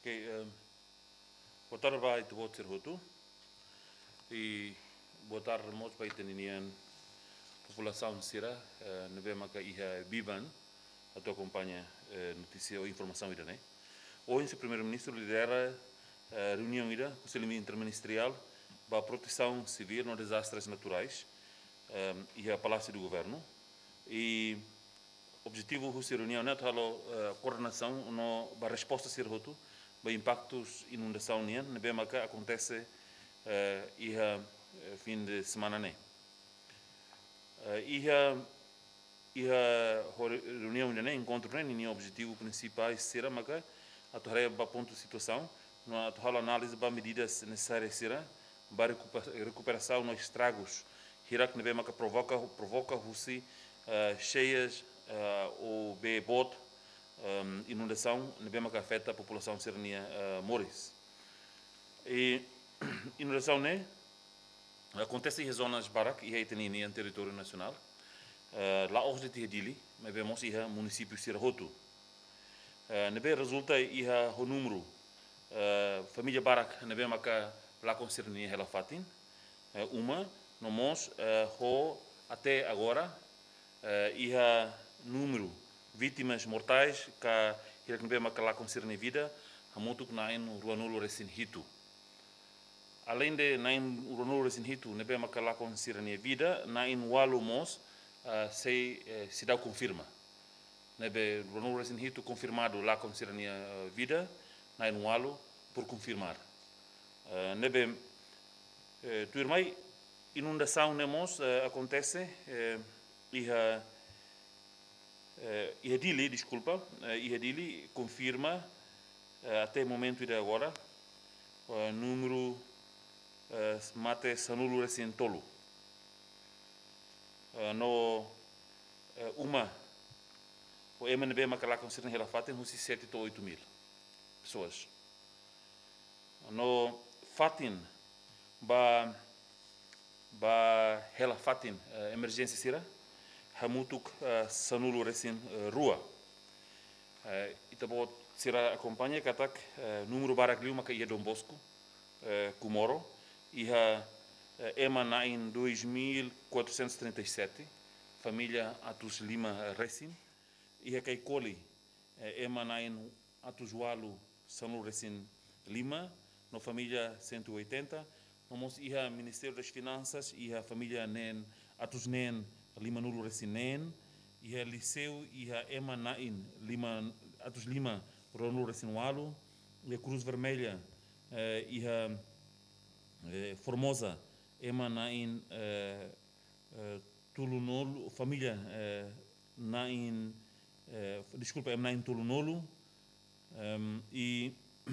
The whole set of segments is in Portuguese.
Boa tarde para o voto ser voto e boa tarde muito para a população sira nevema que ia biban a tua acompanha notícia ou informação ida né. Hoje o primeiro-ministro lidera reunião ida conselho interministerial para a proteção civil nos desastres naturais e a palácio do governo e objetivo dessa reunião é a coordenação para a resposta ser voto para impactos inundação nian nevema que acontece fim de semana né. Reunião né encontro né nem objetivo principal será maca a torre para ponto de situação na tua análise para medidas necessárias será para recuperação nos estragos hirak nevema que provoca russi cheias ou bebot inundação nevema que afeta a população sernia Moris e inundação né acontece em zonas barak e aí tem em território nacional lá hoje de Dili mas vemos aí município Sirahotu nebe resulta aí o número família barak nebe maka lá concernia ela fatin uma nomos até agora número vítimas mortais que nebe maka lá concernia vida hamutuk nain ruanulu resin hitu. Além de nain uronur resin hitu nebe maka lá concernia vida nain walu mos se dá confirma nebe uronur resin hitu confirmado lá concernia vida nain walu por confirmar nebe tu irmai inundação nemos acontece Dili desculpa Dili confirma até o momento de agora número mate sanulu resin tolo no uma o MNB macalá considera ela fatem uns 7 a 8 mil pessoas no fatin ba ela fatin emergência sira hamutuk sanulu resin rua itabo sira acompanha katak número barak liu maka ia Dom Bosco Kumoro Ema em 2437 família Atus Lima Resin e a Coli Ema em Atus Walu Sanu Resin Lima no família 180 vamos ir ao Ministério das Finanças e a família Nen Atus Nen Lima Nulo Resin Nen e a Liceu e a Ema Nain Lima Atus Lima Ronul Resin Walu e a Cruz Vermelha e a Formosa Ema nain Tulunolu família nain desculpa Ema nain Tulunolu e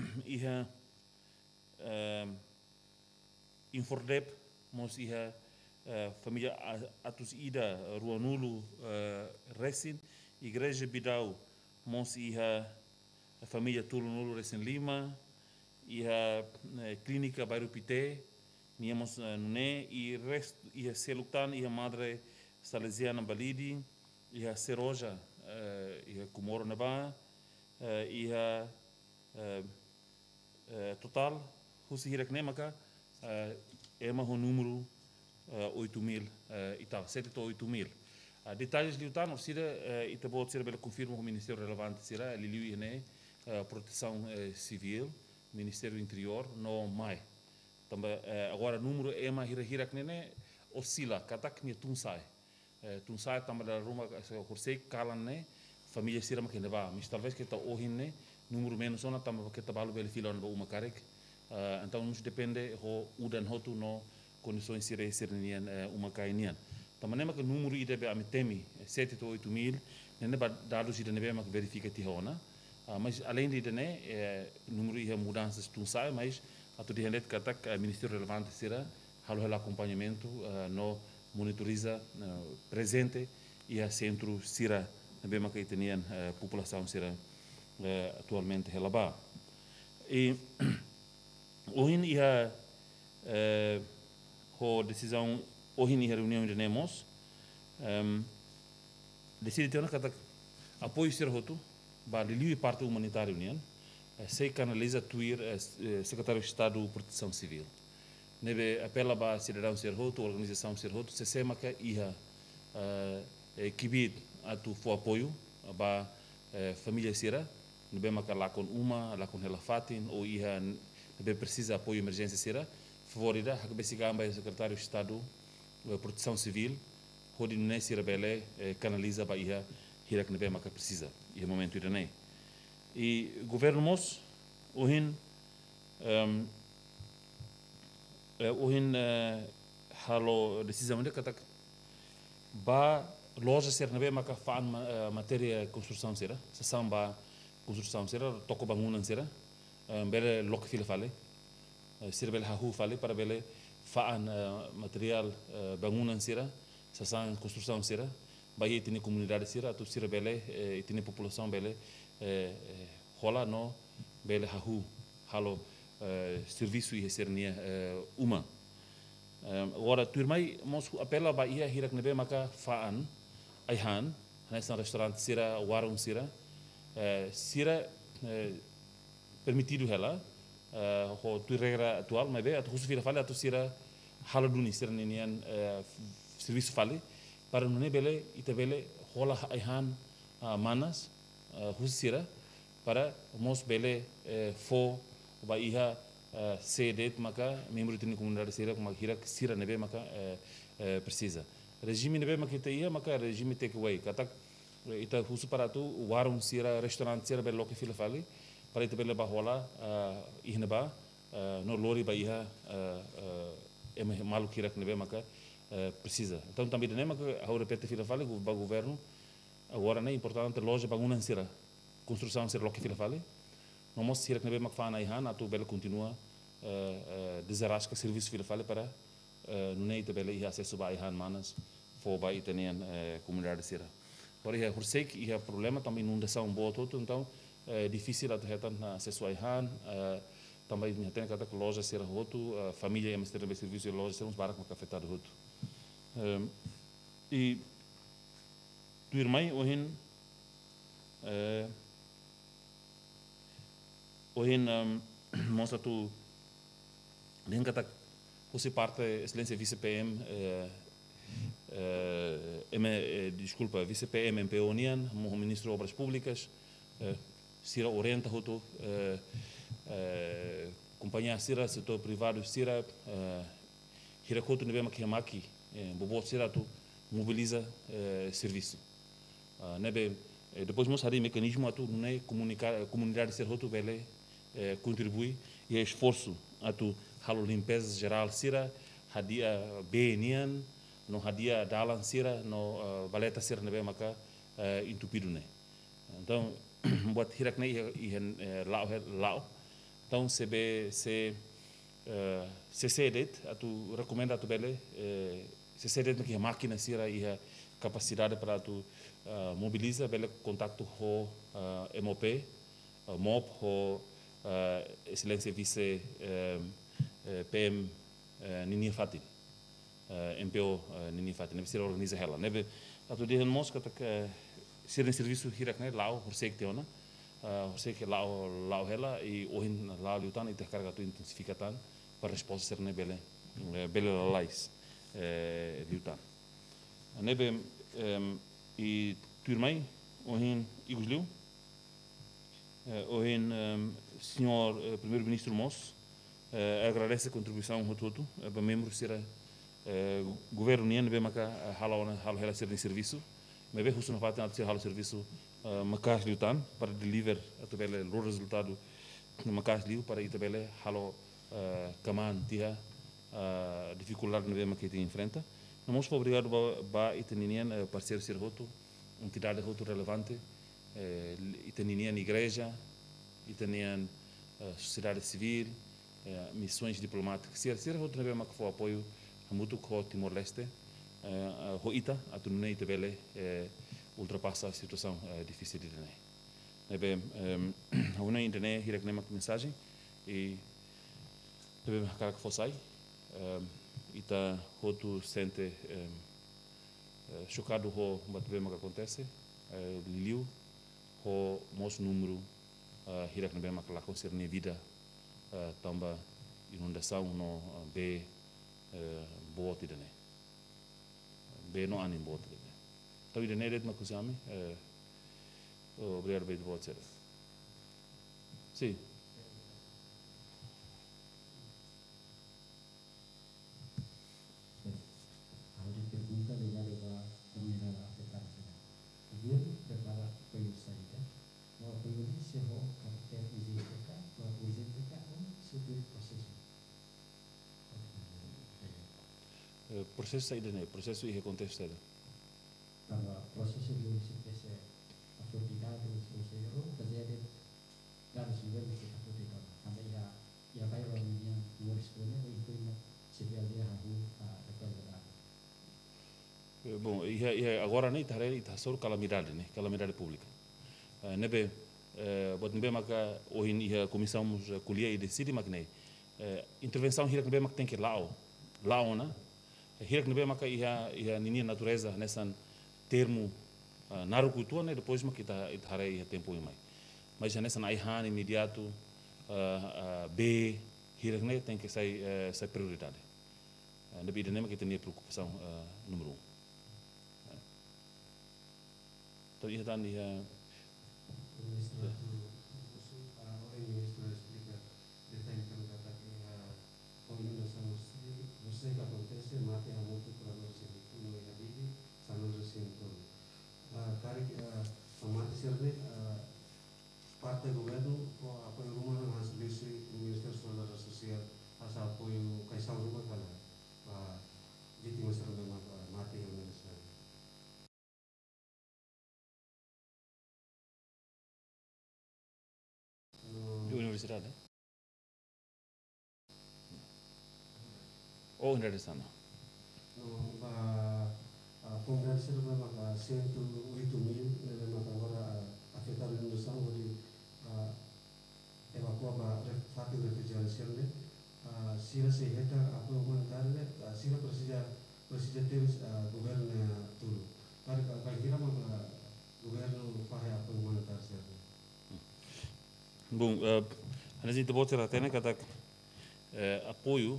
Infordep mos família Atus Ida Ruanulu Resin Igreja Bidau mos a família Tulunolu Resin Lima e a clínica Bairro Pité niamos nune e resto e a Selutan e a Madre Salesiana Balidi e a Seroja e a Kumoro Naba e a total husi hirak nemaka é um número 8.000 e tal 7 a 8.000 detalhes de Utah nos sira e também ser bela confirma o Ministério relevante sira liliu né proteção civil Ministério do Interior no mai também agora número é uma hirak nene oscila katak ni tunsai também da ruma kursei kalan né família sira makin deba mas talvez que tá ohin né número menos ona também que tá balu bel filon ba uma karek então nos depende ho udan hotu no condições sira sernian uma kainian também nem que número ide be amitemi 7 a 8 mil nene ba dados ide nebe mak verifica ti hona mas além de né número e mudanças tunsai mas a tudo hendet katak Ministério relevante será halo acompanhamento no monitoriza presente e a centro sira nebe mak itenian população sira atualmente relaba e hoje ia decisão hoje em reunião de nemos decide ter uma apoio ser roto ba liliu parte humanitário união sei canaliza tuir secretário de Estado de Proteção Civil. Nebe apela ba cidadão serhoto, organização serhoto, se sema que ia kibid atu fo apoio ba família sira, nebe maka lá com lá com ela fatin ou ia nebe precisa apoio emergência sira, favorida hakbe sigamba secretário de Estado de Proteção Civil, hodi não sira bele canaliza ba ia hirak nebe maka precisa, ia momento irane. E governo mos ohin halo decisão de katak ba loja ser nabe maka fan matéria construção será se samba construção será toko bangunan será bele lok fila fale ser bele hahu fale para bele fan material bangunan será se sang construção será ba ye tini comunidade será tu ser bele tini população bele rola no bele hahu halo serviço e sernia uma agora turmai mos apela ba ia hirak nebe maka faan aihan nessa restaurante sira warung sira sira permitido ela ho tu regra atual mas be atu fila fale atu sira halo duni sira ninian serviço fale para não bele itabele rola aihan manas sira para mos bele fo ba iha sedet maka membro tini comunidade sira como hira sira nebe maka precisa regime nebe maka ia maka regime take away kata ita husu para tu warung sira restaurant sira belo que fila fali para ita bele ba hola ihna ba no lori ba iha malu kira nebe maka precisa então também nem maka ao repete fila fali ba governo agora é importante loja bangunan sira construção sira lo que fila fali não mos sira que nebe mak fana ihan atu bela continua desarrasca serviço fila fale para não nem te bela ia acesso ba ihan manas for ba itanian comunidade sira por aí por sei que ia problema também inundação boa todo então difícil atu retan acesso a ihan também minha tem cada loja sira roto família ia ter serviço de loja sermos barak mak afetado roto e tu irmã ohin ohin mostra tu nem kata você parte excelência vice PM desculpa vice PM MPO União ministro de obras públicas sira orienta hoto companhia sira setor privado sira hira hoto nebe makimaki bobo sira tu mobiliza serviço nebe depois mostrar o mecanismo atu né comunidade ser hoto bele contribui e esforço atu halo limpeza geral sira hadia benian no hadia dalan sira no baleta sira nebe maka entupido né então buat hirak né ihan lau então se sedet atu recomenda atu bele se sedet que máquina sira ia capacidade para tu mobiliza bele contato ho MOP MOP ho excelência vice PM Nini Fatin MPO Nini Fatin nebe sira organiza ela nebe atu de mosca tak sira serviço hirak né lau horsek teona horsek lau ela e ohin lau liutan e carga tu intensificatan para resposta ser né bele lais liutan nebe e turmai ohin igusliu ohin senhor primeiro-ministro Mos agradece a contribuição rotuto para membros será governo união bem maka halo hela ser de serviço mas bem justo não faz nada ser halo serviço makas liutan para deliver através do resultado makas liu para itabele halo kaman tia dificuldade no bem maka que enfrenta nós fomos obrigado ba itaninian parceiro ser roto entidade roto relevante itaninian igreja itaninian sociedade civil missões diplomáticas ser roto na bem maka foi apoio muito com Timor Leste hoita atunei tebele ultrapassa a situação difícil de né nebe a una internet hirek nema mensagem e tebe cara que fossai ita hotu sente chocado ho batebe que acontece liu ho mos número hirak nebe mak la concerne vida tamba inundação no be bote dene be no anim bote dene então idene red na kusami obrigado bem de bote sim. Processo saída né, processo e recontexto saída. Processo de se aproveitar os erros, fazer dados nível de aproveitar. Também já vai para minha boa escolha e depois se vê ali a recuperar. Bom, agora nem está só calamidade né, calamidade pública. Nebe, bot nebe maka hoje a comissão colhia e decide mas né, intervenção hira nebe maka tem que lá né. Hirak nebe maka ia nini natureza nessa termo naru cultura né depois maka kita harei tempo imai mas nessa aihan imediato b hirak ne tem que sai prioridade nebe ide maka tem preocupação número 1 então ia dan ia parte do governo apoio rumah nang serviço do Ministério da Social asa apoio kaisang rumah kana vítimas também mati di universidade ou na sana conversa memang 108.000 memang agora afetado no sangue de evacuar para refugiados serne sira se heta apoio humanitário sira precisa ter governo tudo para kira governo faz apoio humanitário serne. Bom, a gente pode ter até kata apoio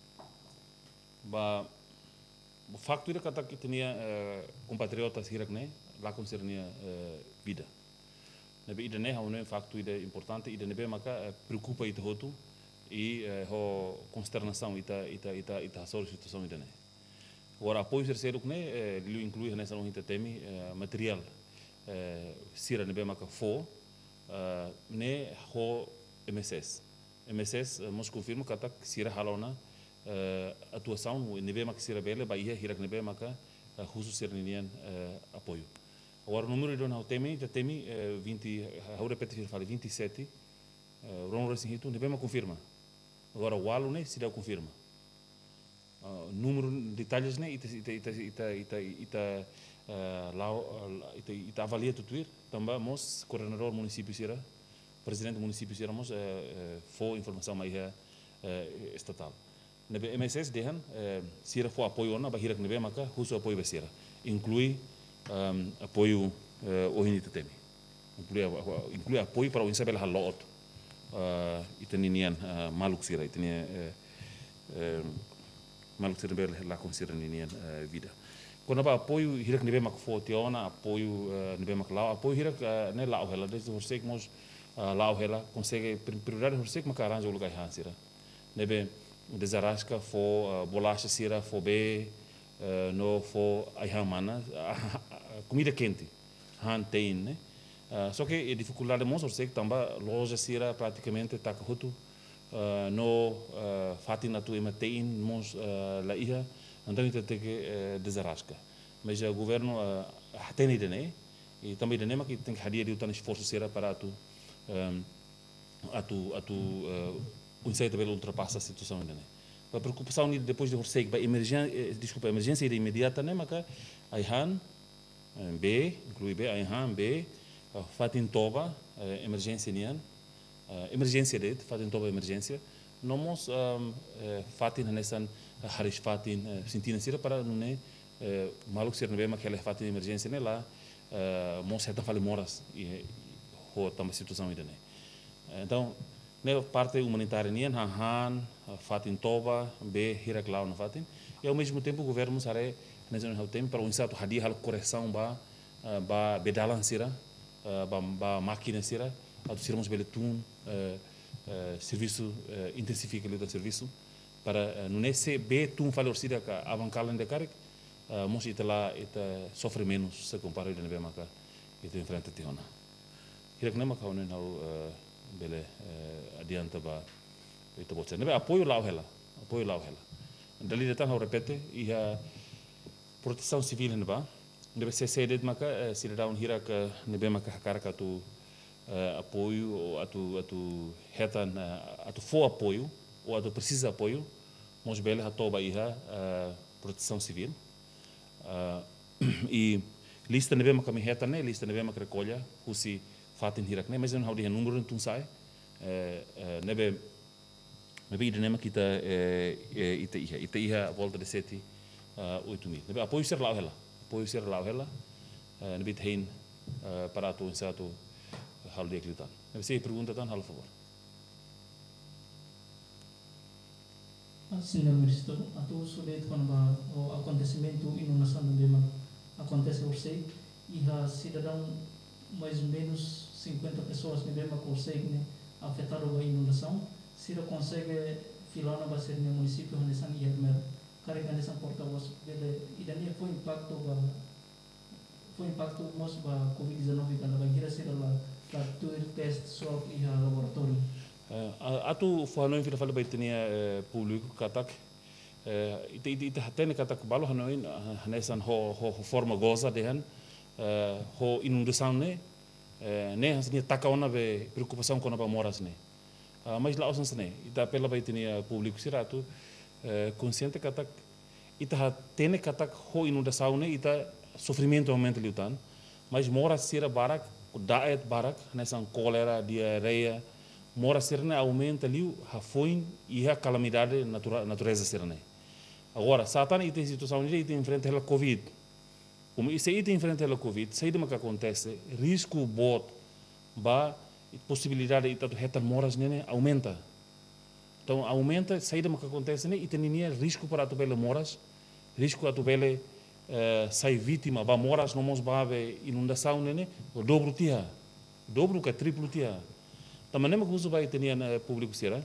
ba o facto é que tinha compatriotas hirak né lá concernia vida nebe ida né há facto é importante ida nebe maka preocupa ita hotu e ho consternação ita sobre situação ida né agora apoio terceiro né ele inclui nessa não temi material sira nebe maka fo né ho MSS mos confirma kata sira halona atuação nebe maka sira bele ba ia hirak nebe maka khusus sirnian apoio agora o número de não temi 20 eu repito que fala 27 ron resinhito nebe maka confirma agora o aluno né se dá confirma número detalhes né ita avalia tudo também mos coordenador município sira presidente do município sira mos for informação mais estatal nebe MSS dehan sira for apoio na bahirak nebe maka husu apoio besira inclui apoio ohinita temi inclui apoio para o insabel halot itaninian maluk sira itania maluk sira bel la considera ninian vida quando ba apoio hirak nebe maka for tiona apoio nebe maka lao apoio hirak ne lao hela desde horsek mos lao hela consegue prioridade horsek maka arranja o lugar hansira nebe desarasca for bolacha sira for be no for aihamana comida quente han tem né só que a dificuldade mostra que também loja sira praticamente tá com no fatina tu ematein mos la iha então tem que desarasca mas o governo tem ideia né e também ideia que tem que hadir de esforço sira para tu o inseto pelo ultrapassa a situação ainda né a preocupação depois de você que emergência imediata né mas a ihan B inclui B a ihan B fatin toba emergência nian emergência de fatin toba emergência nomos fatin nessa harish fatin sentina sira para né maluk ser nebe aquela fatin emergência né lá mos reta fale moras e ho tamba situação ainda né Então, na parte humanitária, Han, Fatin Toba, B, Hiraklau, na Fatin, e ao mesmo tempo o governo Musare, nesse tempo, para o insato hadir hal correção ba bedalan sira, ba máquina sira, atu siramos beletun serviço intensifica o serviço para não é se B tun falor sira ka avancalan de carga, mos ita lá ita sofre menos se compara com o maka ita enfrenta tiona. Hirak nem maka não bele adianta ba ita botse. Nebe apoio lá hela. Dali detan eu repete e a proteção civil neba. Nebe se sedet maka cidadão hirak nebe maka hakara ka tu apoio ou atu hetan atu for apoio ou atu precisa apoio. Mos bele hatoba iha proteção civil. E lista nebe maka mi hetan ne lista nebe maka recolha husi fatin hirak ne mas não há de número não sai nebe ida nema kita ita iha volta de 7-8 mil nebe apoio ser lá hela nebe tem para tu insato hal de acreditar nebe se pergunta tan hal favor. Senhor Ministro, atu sulit quando o acontecimento inundação do Bema acontece você e a cidadão mais ou menos 50 pessoas no Bema conseguem afetar a inundação, se ele consegue filar na base do município onde são e primeiro carregar nessa porta-voz e daí foi impacto mas ba COVID-19 quando vai ir a ser lá tudo teste só e a laboratório. Atu fano infira fala baitenia público katak ita hatene katak balo hanoin hanesan ho forma goza dehan ho inundação ne hasni takaona be preocupação com a moras ne mas lá osans ne ita pela baitenia público siratu consciente katak ita hatene katak ho inundação ne ita sofrimento aumenta liutan mas moras sira barak daet barak hanesan cólera diarreia mora serna aumenta ali a fome e a calamidade natureza serna. Agora, Satana tem situação de enfrentar a Covid. Como isso aí enfrenta a Covid, sei de que acontece, risco bot, ba possibilidade de retar moras nene aumenta. Então aumenta, sei de que acontece né, e tem risco para tu bele moras, risco a tu bele sai vítima, ba moras não mos ba inundação nene, o dobro que triplo tia. Também nem me uso vai ter na público será,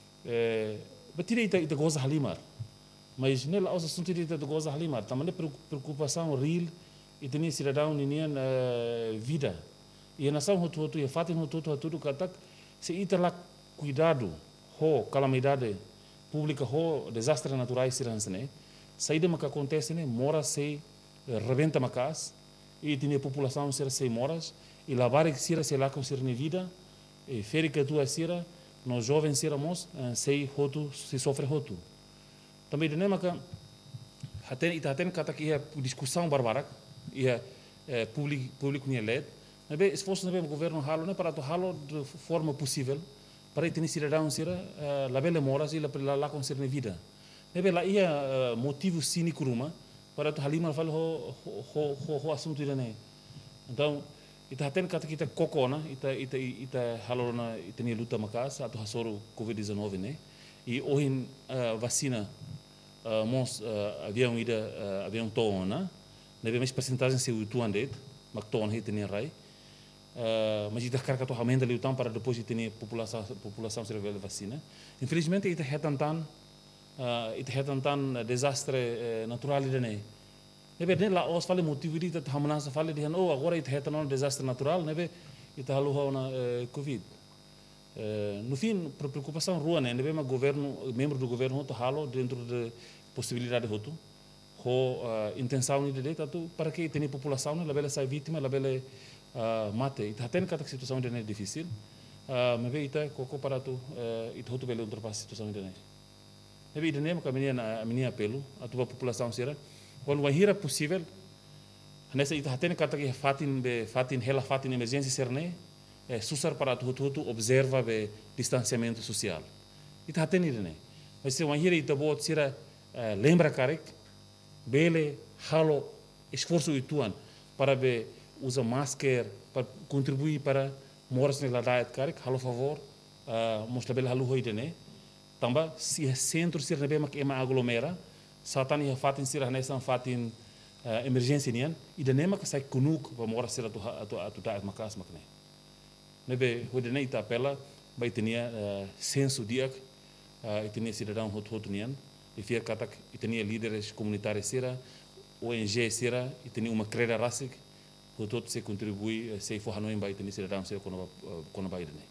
batira ita goza halimar, mas nela os assuntos ita goza halimar, também preocupação real e tem cidadão ninguém vida e a nação hotu e fatem hotu tudo katak se ita lá cuidado ho calamidade pública ho desastres naturais serãs né, saída que acontece né, mora se rebenta macas e tem a população ser se moras e lavar que se lá com ser na vida e feri que tu assira nós jovens seramos sei hotu se sofre hotu também de nema que até kata que é discussão barbara e público nem led mas esforço o governo halo né para tu halo de forma possível para ter cidadão ser lá bela moras e lá com ser na vida né lá ia motivo cínico ruma para tu halima fala ho assunto né então ita haten kata kita kokona ita halorona ita ni luta makas atu hasoro COVID-19 né e ohin vacina mos avião tona nebe mais percentagem se o tuandet mak ton hit ni rai mas ita carga to aumenta liutan para depois ita ni população ser vacina infelizmente ita hetantan desastre natural né nebe lá os fale motivo de ita hamana fale de agora ita hetan desastre natural nebe ita halu na covid no fim preocupação rua né nebe governo membro do governo to halo dentro de possibilidade hotu intenção de data tu para que tenha população la bela sai vítima la bela mate ita tem cada situação de difícil me ve ita coco para tu ita hotu bela ultrapassar situação de nebe ita nem a minha apelo a tua população será quando vai ir possível nessa ita tem cada que fatin emergência ser né susar para tu observa be distanciamento social ita tem né mas se vai ir ita bot será lembra carek bele halo esforço ituan para be usa máscara para contribuir para moras na diet carek halo favor mostra bela halu hoide né tamba se centro sir nebe mak ema aglomera satani ha fatin sir hanesan fatin emergência nian e de nema que sai kunuk va mora sir atu ta makas makne nebe hoide né ita pela vai tenia senso diak e tenia cidadão hot nian e fier katak e tenia líderes comunitários sira ONG sira e tenia uma creda rasik hot se contribui se for hanoim vai tenia cidadão sira quando vai né.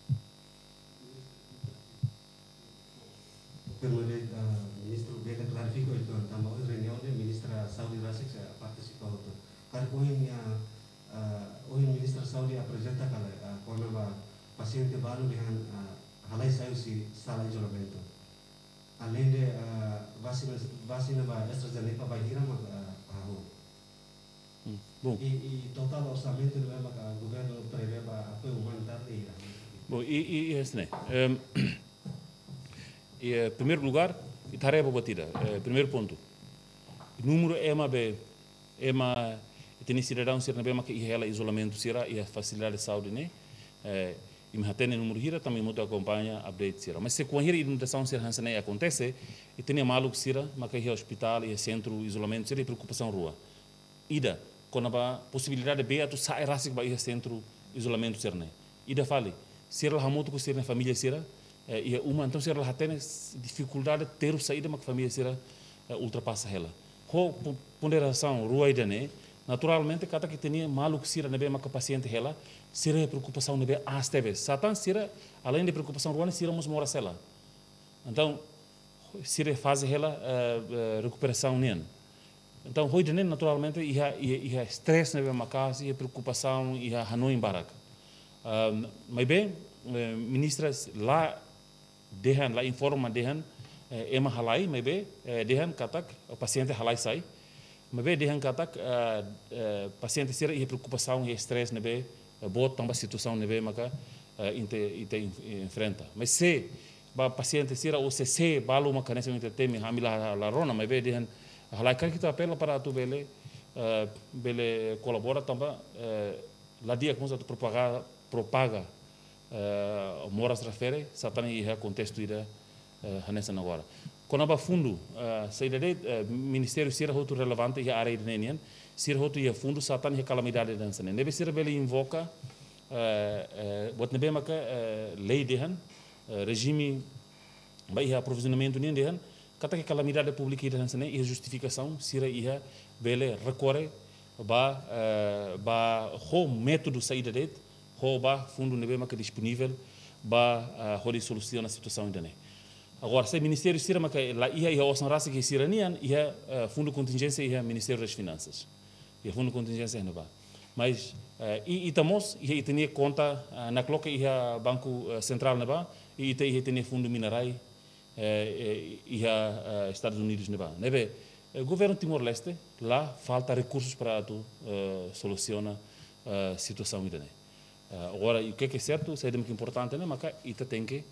Permane ministro beda clarifico itu tambah reunião de ministra Saudi Rasik participou itu. Kali ministra Saudi apresenta quando paciente baru dengan halai saio si sala isolamento. Além de vacina AstraZeneca vai ir Bom. E total orçamento do governo prevê apoio humanitário de Irã. Bom, e esse né. Em primeiro lugar, tarefa batida. Primeiro ponto. Número tem cidadão ser na bema que ela isolamento será e a facilidade de saúde né. E me hatene número hira também muito acompanha update será. Mas se com a inundação ser hansa né acontece e tem maluco será, mas que hospital e centro isolamento será preocupação rua. Ida quando a possibilidade de tu sai rasik ba centro isolamento ser né. Ida fale ser lá muito com ser na família será e uma então ser lá tem dificuldade ter saída uma família será ultrapassa ela. Com ponderação rua ida né naturalmente cada que tinha maluco será nebe uma paciente ela será preocupação nebe asteve satan será além de preocupação rua será mos mora sela. Então será fase ela recuperação nem. Então hoje nem naturalmente ia stress nebe uma casa ia preocupação ia hanoi barak. Mas bem ministras lá dehan lá informa dehan ema halai maybe dehan katak paciente halai sai maybe dehan katak paciente sira e preocupação e estresse nebe bot tamba situação nebe maka inte enfrenta mas se ba paciente sira ou se balu maka nesse inte temi hamila la rona maybe dehan halai kan kita apela para tu bele colabora tamba la dia como tu propaga moras refere satani ia contexto ida hanessa agora quando ba fundo saída de ministério sira outro relevante ia área de nenian sira outro ia fundo satani ia calamidade dança né deve ser bele invoca bot nebe maka lei dehan regime ba ia aprovisionamento nem dehan kata que calamidade pública ida dança né ia justificação sira ia bele recorre ba ho método saída de ba fundo nebe maka disponível ba hori soluciona a situação ainda né agora se ministério sira maka lá ia osan rasa que sira nian ia fundo contingência ia ministério das finanças ia fundo contingência não ba mas e tamos ia tinha conta na cloca ia banco central não ba e ia tinha fundo minerai ia Estados Unidos não ba nebe governo Timor-Leste lá falta recursos para tu soluciona a situação ainda né agora o que é certo isso é muito importante né mas ita tem que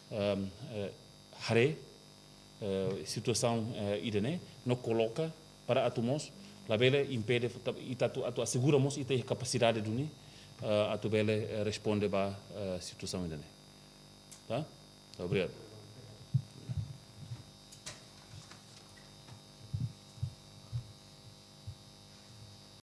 hare situação idene não coloca para atumos la bela impede ita tu asseguramos ita capacidade de uni atu bela responde ba situação idene tá obrigado